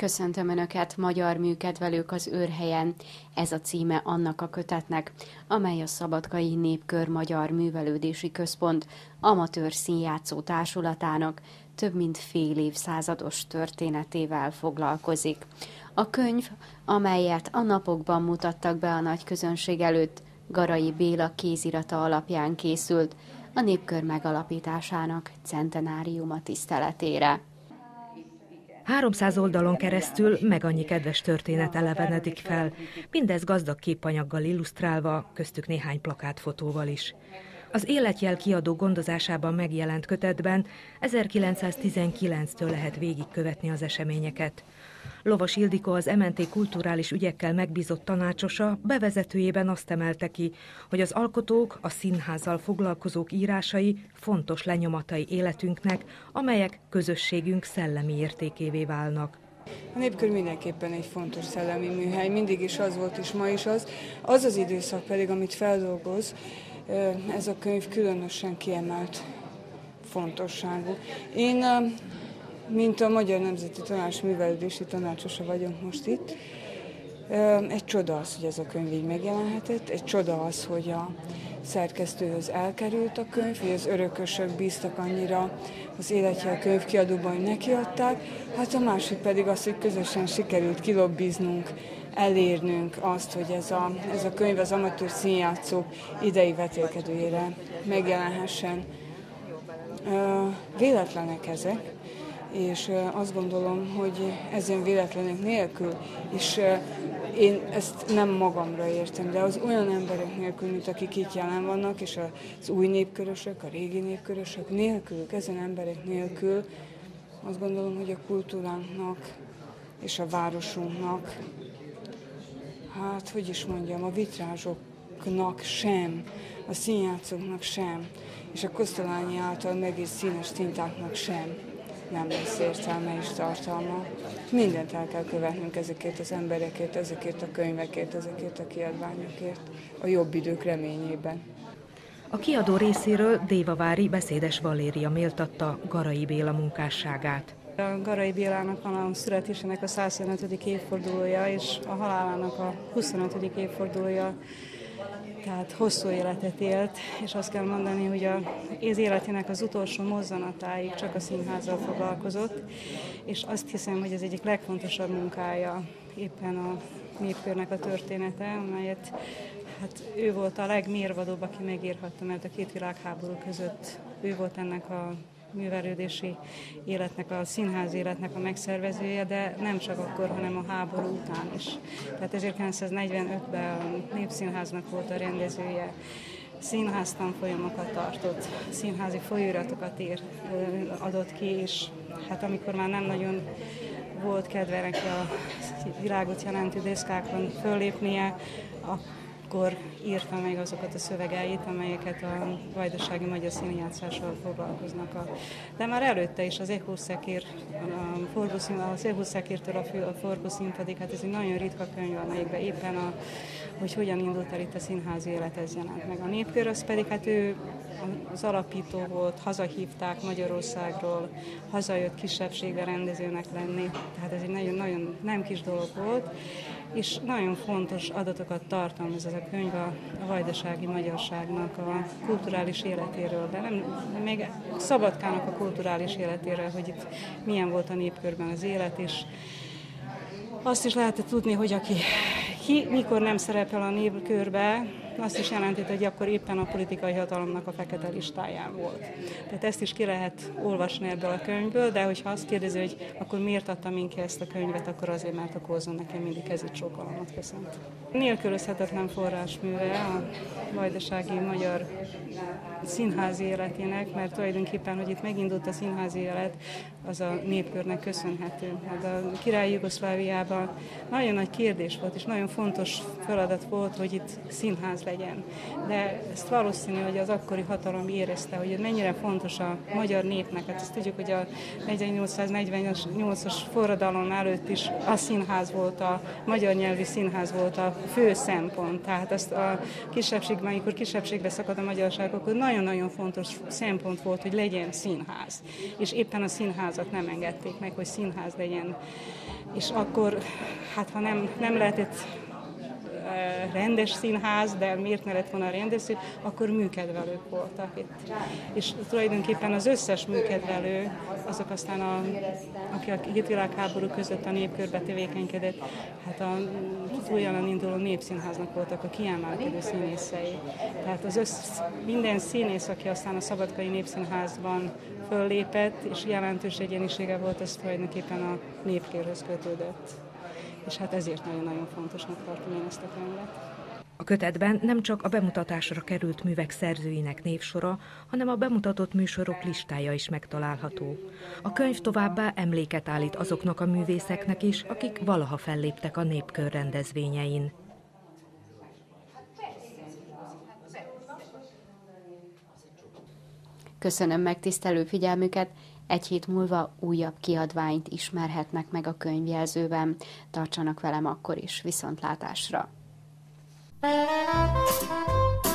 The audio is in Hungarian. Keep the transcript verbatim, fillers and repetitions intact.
Köszöntöm Önöket, magyar műkedvelők az Őrhelyen. Ez a címe annak a kötetnek, amely a Szabadkai Népkör Magyar Művelődési Központ amatőr színjátszó társulatának több mint fél évszázados történetével foglalkozik. A könyv, amelyet a napokban mutattak be a nagy közönség előtt, Garai Béla kézirata alapján készült a Népkör megalapításának centenáriuma tiszteletére. háromszáz oldalon keresztül meg annyi kedves történet elevenedik fel, mindez gazdag képanyaggal illusztrálva, köztük néhány plakátfotóval is. Az Életjel kiadó gondozásában megjelent kötetben ezerkilencszáztizenkilenctől lehet végigkövetni az eseményeket. Lovas Ildikó, az em en té kulturális ügyekkel megbízott tanácsosa bevezetőjében azt emelte ki, hogy az alkotók, a színházzal foglalkozók írásai fontos lenyomatai életünknek, amelyek közösségünk szellemi értékévé válnak. A Népkör mindenképpen egy fontos szellemi műhely, mindig is az volt, és ma is az. Az az időszak pedig, amit feldolgoz, ez a könyv különösen kiemelt fontosságú. Én, mint a Magyar Nemzeti Tanács művelődési tanácsosa vagyok most itt, egy csoda az, hogy ez a könyv így megjelenhetett, egy csoda az, hogy a szerkesztőhöz elkerült a könyv, hogy az örökösök bíztak annyira az Életjel könyvkiadóban, hogy nekiadták, hát a másik pedig az, hogy közösen sikerült kilobbiznunk, elérnünk azt, hogy ez a, ez a könyv az amatőr színjátszók idei vetélkedőjére megjelenhessen. Véletlenek ezek, és azt gondolom, hogy ezen véletlenek nélkül, és én ezt nem magamra értem, de az olyan emberek nélkül, mint akik itt jelen vannak, és az új népkörösök, a régi népkörösök nélkülük, ezen emberek nélkül azt gondolom, hogy a kultúránknak és a városunknak, hát, hogy is mondjam, a vitrázsoknak sem, a színjátszóknak sem, és a Kosztolányi által megírt színes tintáknak sem nem lesz értelme és tartalma. Mindent el kell követnünk ezekért az emberekért, ezekért a könyvekért, ezekért a kiadványokért, a jobb idők reményében. A kiadó részéről Dévavári Beszédes Valéria méltatta Garai Béla munkásságát. A Garai Bélának van a születésének a százhuszonötödik évfordulója, és a halálának a huszonötödik évfordulója, tehát hosszú életet élt, és azt kell mondani, hogy az életének az utolsó mozzanatáig csak a színházzal foglalkozott, és azt hiszem, hogy ez egyik legfontosabb munkája éppen a Népkörnek a története, amelyet hát ő volt a legmérvadóbb, aki megírhatta, mert a két világháború között ő volt ennek a művelődési életnek, a színház életnek a megszervezője, de nem csak akkor, hanem a háború után is. Tehát ezerkilencszáznegyvenötben a Népszínháznak volt a rendezője, színháztanfolyamokat tartott, színházi folyóiratokat ír, adott ki, és hát amikor már nem nagyon volt kedve neki a világot jelentő deszkákon föllépnie, akkor írta meg azokat a szövegeit, amelyeket a vajdasági magyar színjátszással foglalkoznak. De már előtte is az Echo-szekér, a forgószín, az Echo-szekértől a forgószínpadig, hát ez egy nagyon ritka könyv, amelyikben éppen a, hogy hogyan indult el itt a színházi élet, ez jelent meg. A Népkör az pedig, hát ő az alapító volt, hazahívták Magyarországról, hazajött kisebbségbe rendezőnek lenni, tehát ez egy nagyon-nagyon nem kis dolog volt, és nagyon fontos adatokat tartalmaz ez a könyv a, a vajdasági magyarságnak a kulturális életéről, de nem, még Szabadkának a kulturális életéről, hogy itt milyen volt a Népkörben az élet, és azt is lehetett tudni, hogy aki ki, mikor nem szerepel a Népkörbe, azt is jelenti, hogy akkor éppen a politikai hatalomnak a fekete listáján volt. Tehát ezt is ki lehet olvasni ebből a könyvből, de hogyha azt kérdezi, hogy akkor miért adta minki ezt a könyvet, akkor azért, mert a Korzon nekem mindig kezit sokalmat köszönt. Nélkülözhetetlen forrásműve a vajdasági magyar színházi életének, mert tulajdonképpen, hogy itt megindult a színházi élet, az a Népkörnek köszönhető. Hát a királyi Jugoszláviában nagyon nagy kérdés volt, és nagyon fontos feladat volt, hogy itt színház legyen. De ezt valószínű, hogy az akkori hatalom érezte, hogy mennyire fontos a magyar népnek. Hát ezt tudjuk, hogy a ezernyolcszáznegyvennyolcas forradalom előtt is a színház volt, a magyar nyelvű színház volt a fő szempont. Tehát azt a kisebbségben, amikor kisebbségbe szakad a magyarság, akkor nagyon-nagyon fontos szempont volt, hogy legyen színház. És éppen a színházat nem engedték meg, hogy színház legyen. és akkor, hát ha nem, nem lehetett rendes színház, de miért ne lett volna rendes színház, akkor műkedvelők voltak itt. És tulajdonképpen az összes műkedvelő, azok aztán, a, aki a két világháború között a népkörbe tevékenykedett, hát a újonnan induló népszínháznak voltak a kiemelkedő színészei. Tehát az össz, minden színész, aki aztán a Szabadkai Népszínházban föllépett, és jelentős egyénisége volt, az tulajdonképpen a népkörhöz kötődött. És hát ezért nagyon-nagyon fontosnak tartom én ezt a könyvet. A kötetben nem csak a bemutatásra került művek szerzőinek névsora, hanem a bemutatott műsorok listája is megtalálható. A könyv továbbá emléket állít azoknak a művészeknek is, akik valaha felléptek a Népkör rendezvényein. Köszönöm megtisztelő figyelmüket! Egy hét múlva újabb kiadványt ismerhetnek meg a könyvjelzőben. Tartsanak velem akkor is, viszontlátásra!